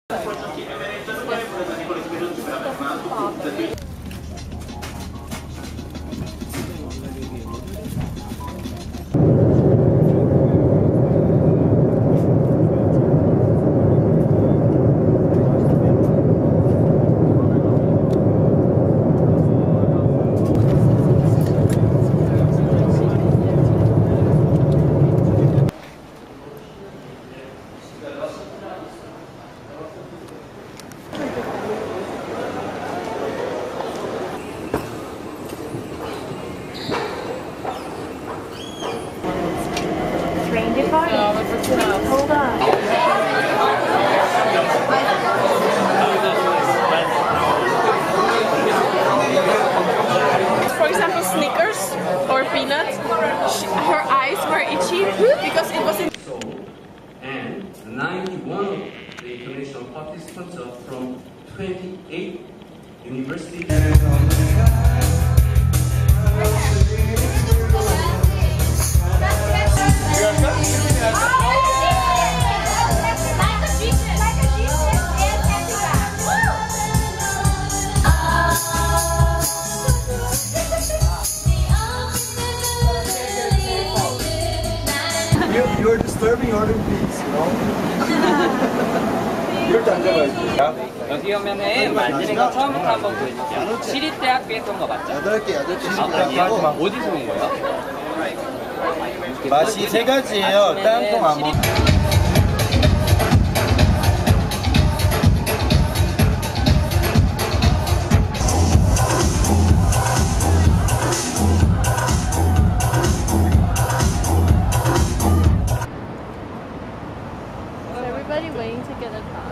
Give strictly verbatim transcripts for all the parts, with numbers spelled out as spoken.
Hold on. For example, Snickers or peanuts, she, her eyes were itchy because it was in Seoul, and ninety-one of the international participants are from twenty-eight universities. You're disturbing other bees, you know? You're dangerous. 여기 오면은 만지는 거 처음부터 한번 보여줄게요. 시립대학교 했던 거 맞죠? 여덟 개, 여덟 개. 아, 어디서 온 거예요? 맛이 세 가지예요. 땅콩, 안 먹. everybody waiting to get a pass.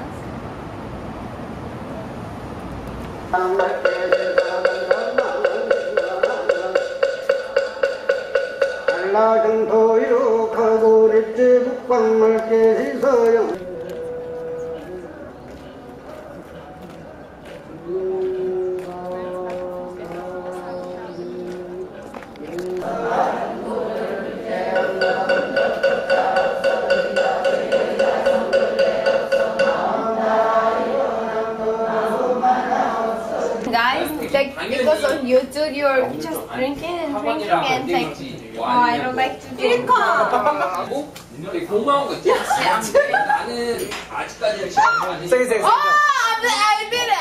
Guys, like because on YouTube you're just drinking and drinking and like, oh, I don't like to drink. 공부한 거 있지? 나는 아직까지는 시간 안 Oh, I did it!